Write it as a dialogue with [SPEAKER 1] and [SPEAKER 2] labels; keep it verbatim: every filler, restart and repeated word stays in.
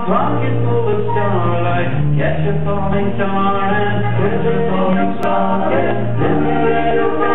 [SPEAKER 1] pocket full of starlight, catch a falling star and with a falling star, yeah, then you let it go.